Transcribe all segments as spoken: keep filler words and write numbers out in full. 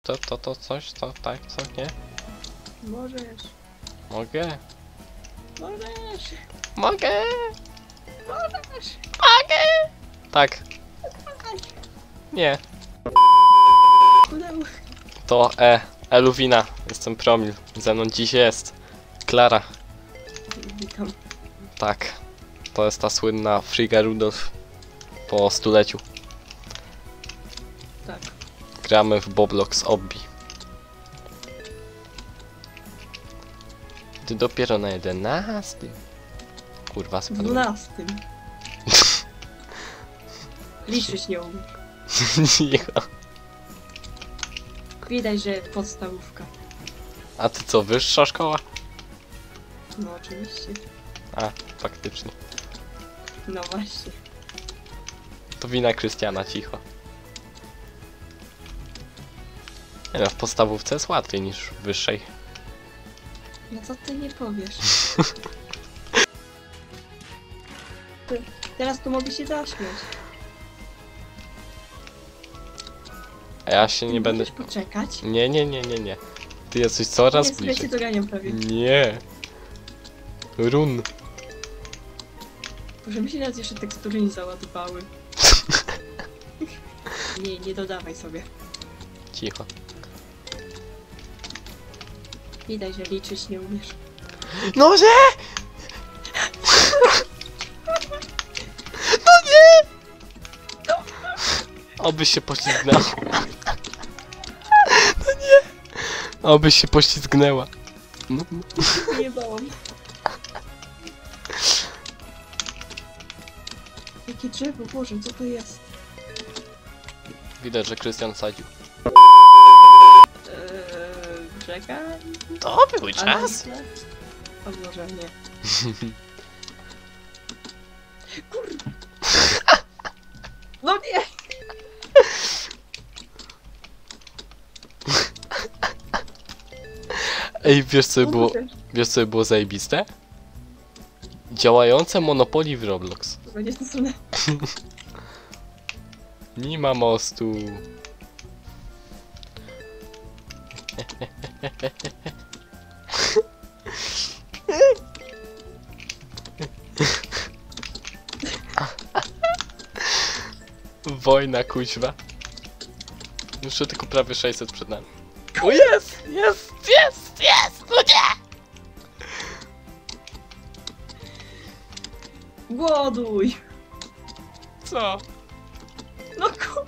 to, to, to coś, to, tak, co, nie? Możesz. Mogę? Możesz. Mogę! Możesz. Mogę! Tak. Nie. Udało. To E. Eluwina. Jestem Promil. Ze mną dziś jest Klara. Witam. Tak. To jest ta słynna Frigga Rudolph po stuleciu. Tak. Gramy w Boblox Obby. Ty dopiero na jedenastym. Kurwa, spadłem. Dwunastym. Liczyć nie umiem. Cicho. Widać, że podstawówka. A ty co, wyższa szkoła? No oczywiście. A, faktycznie. No właśnie. To wina Krystiana, cicho. Nie no, w podstawówce jest łatwiej niż w wyższej. No co ty nie powiesz? Ty, teraz to mogę się zaśmiać. A ja się nie będę... Możesz poczekać? Nie, nie, nie, nie, nie. Ty jesteś coraz Ja bliżej. cię doganiam prawie. Nie. Run. Może mi się nawet jeszcze tekstury nie załadowały. Nie, nie dodawaj sobie. Cicho. Widać, że liczyć nie umiesz. No nie! No nie! Obyś się poślizgnęła. No nie! Obyś się poślizgnęła. No, no. Nie bałam. Jakie drzewo, Boże, co to jest? Widać, że Krystian sadził. Eee, czekaj. To był czas. Ale... A może nie. Kur... No nie! Ej, wiesz co No było, możesz. wiesz co było zajebiste? Działające Monopoly w Roblox. Będzie to stronę. Nie ma mostu. Wojna, kuźwa. Jeszcze tylko prawie sześćset przed nami. O jest! Jest! Jest! Jest! Ludzie! Głoduj! Co? No kur...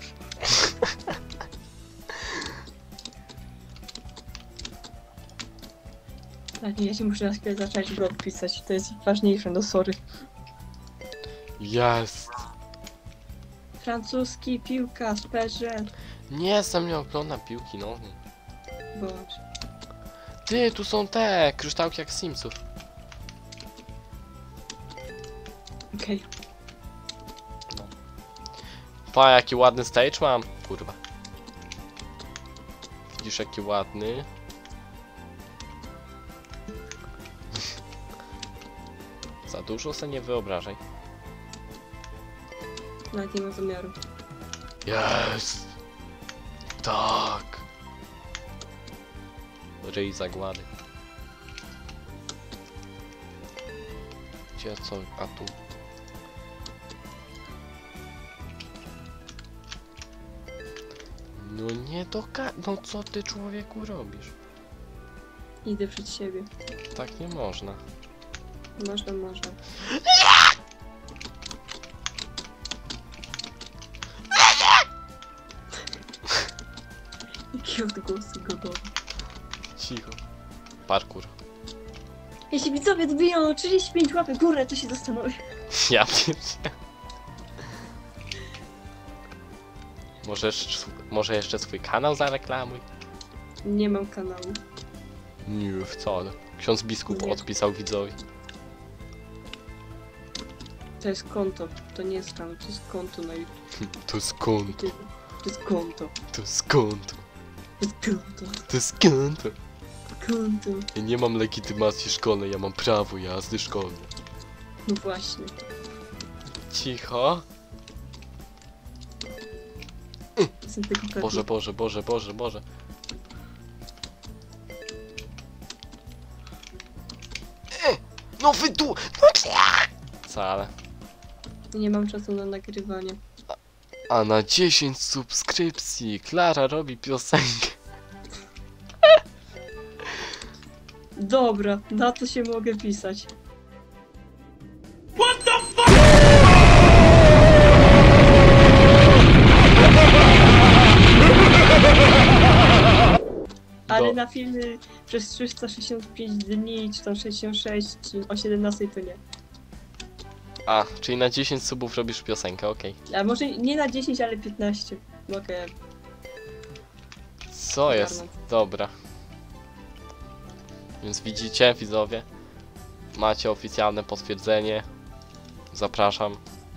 Tak, nie, ja się muszę na chwilę zacząć go odpisać, to jest ważniejsze, no sorry. Jest! Francuski, piłka, sperze, Nie jestem nie oglądam piłki nożnej. bądź. Ty, tu są te kryształki jak z Simsów. Okej. Pa, jaki ładny stage mam. Kurwa. Widzisz, jaki ładny. Za dużo se nie wyobrażaj. Nawet nie ma zamiaru. Jest! Tak! Ryj zagłady. Gdzie co? A tu? No nie doka... No co ty, człowieku, robisz? Idę przed siebie. Tak nie można. Można, można. Jakie odgłosy godowe. Cicho. Parkour. Jeśli widzowie dobiją trzydzieści pięć łapek w górę, to się zastanowię. Ja pierdzie. Może, jeszcze- może jeszcze swój kanał zareklamuj? Nie mam kanału. Nie, wcale. Ksiądz biskup Nie. odpisał widzowi. To jest konto, to nie jest kanał, to jest konto na YouTube. To skąd? To jest konto. To skąd? To jest konto. To skąd? Konto. Ja nie mam legitymacji szkolnej, ja mam prawo jazdy szkolne. No właśnie. Cicho. Jestem tylko pewny. Boże, Boże, Boże, Boże, Boże. No wy tu! No wcale. Nie mam czasu na nagrywanie. A na dziesięć subskrypcji Klara robi piosenkę. Dobra, na to się mogę pisać. Ale Do- na filmy przez trzysta sześćdziesiąt pięć dni, czy tam sześćdziesiąt sześć, czy o siedemnastej to nie. A, czyli na dziesięć subów robisz piosenkę, okej. A może nie na dziesięć, ale piętnaście. Mogę. Co jest? Dobra. Więc widzicie, widzowie? Macie oficjalne potwierdzenie. Zapraszam.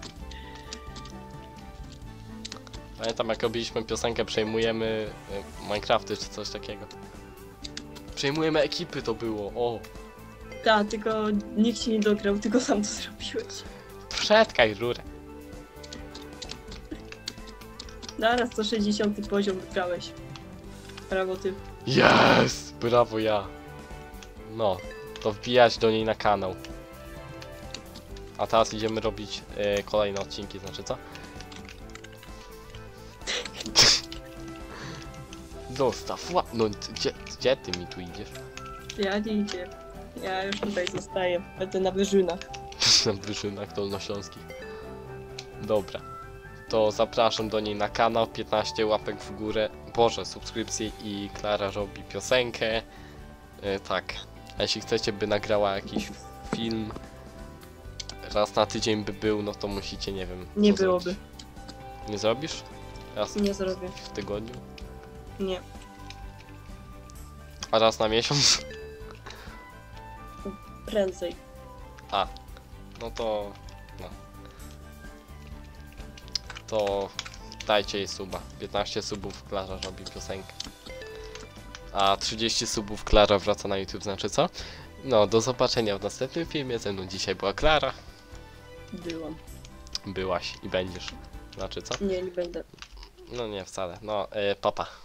Pamiętam, jak robiliśmy piosenkę Przejmujemy y, Minecrafty czy coś takiego. Przejmujemy ekipy to było, o. Tak, tylko nikt ci nie dograł, tylko sam to zrobiłeś. Przetkaj rurę. Naraz sto sześćdziesiąty poziom wygrałeś. Brawo ty. Yes! Brawo ja. No, to wbijać do niej na kanał. A teraz idziemy robić y, kolejne odcinki, znaczy co? Zostaw, ła... No, gdzie, gdzie ty mi tu idziesz? Ja nie idzie. Ja już tutaj zostaję. Będę na wyżynach. Na wyżynach dolnośląskich. Dobra. To zapraszam do niej na kanał, piętnaście łapek w górę. Boże, subskrypcje i Klara robi piosenkę. Yy, tak. A jeśli chcecie, by nagrała jakiś film raz na tydzień by był, no to musicie, nie wiem. Nie co byłoby. zrobić. Nie zrobisz? Raz Nie zrobię. w tygodniu? Nie. A raz na miesiąc? Prędzej. A. No to... No. To... Dajcie jej suba. piętnaście subów Klara robi piosenkę. A trzydzieści subów Klara wraca na YouTube, znaczy co? No, do zobaczenia w następnym filmie. Ze mną dzisiaj była Klara. Byłam. Byłaś i będziesz. Znaczy co? Nie, nie będę. No nie, wcale. No, yy, papa.